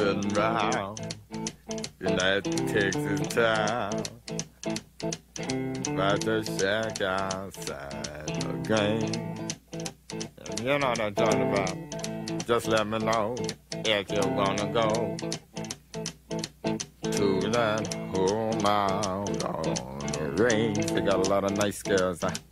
ridden round in that Texas town. About to shack outside the game. You know what I'm talking about. Just let me know if you're gonna go to that home out on the range. They got a lot of nice girls.